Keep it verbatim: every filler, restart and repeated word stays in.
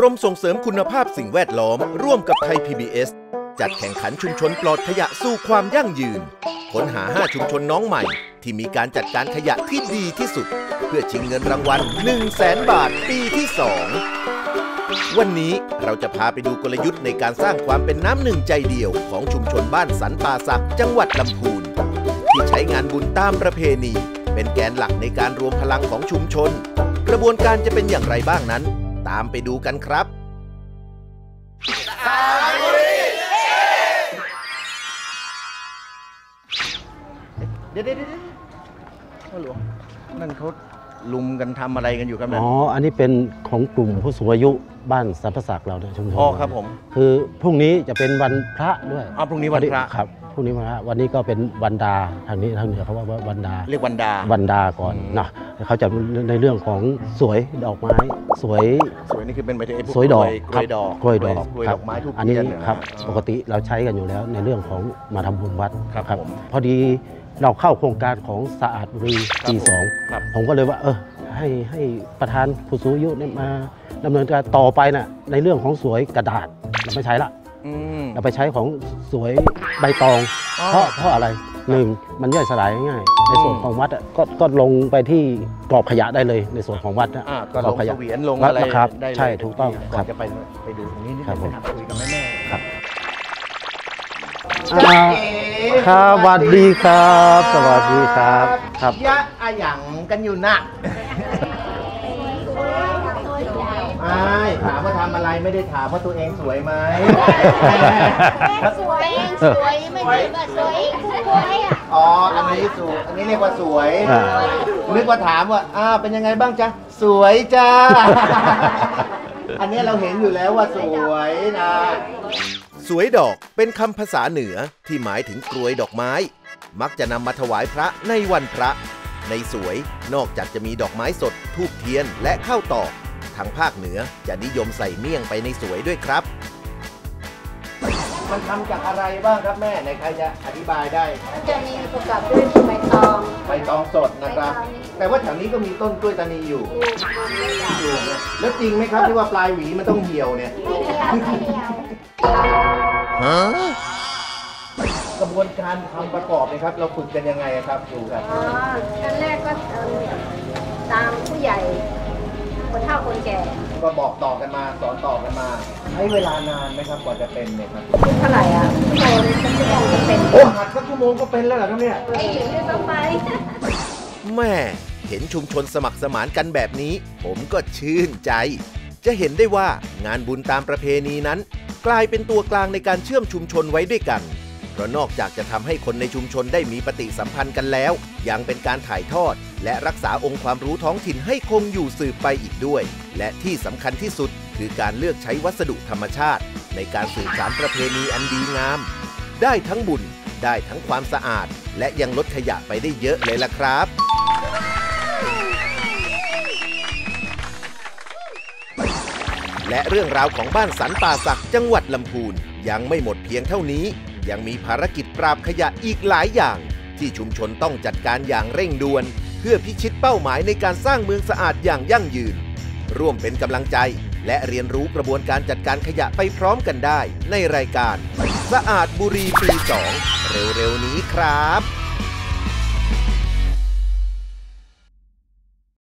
รมส่งเสริมคุณภาพสิ่งแวดล้อมร่วมกับไทย พี บี เอส จัดแข่งขันชุมชนปลอดขยะสู่ความยั่งยืนค้นหาห้าชุมชนน้องใหม่ที่มีการจัดการขยะที่ดีที่สุดเพื่อชิงเงินรางวัล หนึ่งแสน บาทปีที่สองวันนี้เราจะพาไปดูกลยุทธ์ในการสร้างความเป็นน้ำหนึ่งใจเดียวของชุมชนบ้านสันป่าสักจังหวัดลำพูนที่ใช้งานบุญตามประเพณีเป็นแกนหลักในการรวมพลังของชุมชนกระบวนการจะเป็นอย่างไรบ้างนั้นตามไปดูกันครับเดี๋ยวเดี๋ยวเดี๋ยวพ่อหลวงนั่นเขาลุมกันทำอะไรกันอยู่ครับเนี่ยอ๋ออันนี้เป็นของกลุ่มผู้สูงอายุบ้านสันป่าสักเราเนี่ยชุมชนอ๋อครับผมคือพรุ่งนี้จะเป็นวันพระด้วยอ๋อพรุ่งนี้วันพระครับพรุ่งนี้วันพระวันนี้ก็เป็นวันดาทางนี้ทางเหนือเขาว่าวันดาเรียกวันดาวันดาก่อนนะเขาจะในเรื่องของสวยดอกไม้สวยสวยนี่คือเป็นไปที่สวยดอกกล้วยดอกกล้วยดอกกล้วยดอกไม้ทุกอันนี้ครับปกติเราใช้กันอยู่แล้วในเรื่องของมาทำบุญวัดครับพอดีเราเข้าโครงการของสะอาดบุรีปีสองผมก็เลยว่าเออให้ให้ประธานผู้สูงอายุมาดำเนินการต่อไปน่ะในเรื่องของสวยกระดาษเราไม่ใช้ละเราไปใช้ของสวยใบตองเพราะเพราะอะไรหนึ่งมันย่อยสลายง่ายในส่วนของวัดก็ก็ลงไปที่กรอบขยะได้เลยในส่วนของวัดนะก็ลงขยะเวียนลงอะไรได้ใช่ถูกต้องครับจะไปไปดูตรงนี้นิดนึงไปคุยกับแม่แม่ครับครับสวัสดีครับสวัสดีครับครับยะอาหยังกันอยู่น่ะไอ้ถามว่าทำอะไรไม่ได้ถามว่าตัวเองสวยไหมสวยสวยไม่ได้แบบสวยสวยอ่ะอ๋ออันนี้สวยอันนี้เรียกว่าสวยนึกว่าถามว่าอ้าวเป็นยังไงบ้างจ๊ะสวยจ้าอันนี้เราเห็นอยู่แล้วว่าสวยนะสวยดอกเป็นคำภาษาเหนือที่หมายถึงกรวยดอกไม้มักจะนำมาถวายพระในวันพระในสวยนอกจากจะมีดอกไม้สดธูปเทียนและข้าวตอกทางภาคเหนือจะนิยมใส่เมี่ยงไปในสวยด้วยครับมันทำจากอะไรบ้างครับแม่ในใครจะอธิบายได้มันจะมีประกอบด้วยใบตองใบตองสดนะครับแต่ว่าแถวนี้ก็มีต้นกล้วยตานีอยู่อยู่แล้วจริงไหมครับที่ว่าปลายหวีมันต้องเหี่ยวเนี่ยฮะกระบวนการทำประกอบนะครับเราฝึกกันยังไงครับครูครับอ๋อขั้นแรกก็ตามผู้ใหญ่คนเฒ่าคนแก่ก็บอกต่อกันมาสอนต่อกันมาใช้เวลานานไหมครับกว่าจะเป็นเนี่ยครับเท่าไหร่อ่ะชั่วโมงนึงชั่วโมงก็เป็นโอ้หัดสักชั่วโมงก็เป็นแล้วเหรอครับเนี่ยไม่ถึงด้วยซ้ำไปแม่เห็นชุมชนสมัครสมานกันแบบนี้ผมก็ชื่นใจจะเห็นได้ว่างานบุญตามประเพณีนั้นกลายเป็นตัวกลางในการเชื่อมชุมชนไว้ด้วยกันเพราะนอกจากจะทำให้คนในชุมชนได้มีปฏิสัมพันธ์กันแล้วยังเป็นการถ่ายทอดและรักษาองค์ความรู้ท้องถิ่นให้คงอยู่สืบไปอีกด้วยและที่สำคัญที่สุดคือการเลือกใช้วัสดุธรรมชาติในการสืบสานประเพณีอันดีงามได้ทั้งบุญได้ทั้งความสะอาดและยังลดขยะไปได้เยอะเลยล่ะครับและเรื่องราวของบ้านสันป่าสักจังหวัดลำพูนยังไม่หมดเพียงเท่านี้ยังมีภารกิจปราบขยะอีกหลายอย่างที่ชุมชนต้องจัดการอย่างเร่งด่วนเพื่อพิชิตเป้าหมายในการสร้างเมืองสะอาดอย่างยั่งยืนร่วมเป็นกำลังใจและเรียนรู้กระบวนการจัดการขยะไปพร้อมกันได้ในรายการสะอาดบุรีปีสองเร็วๆนี้ครับ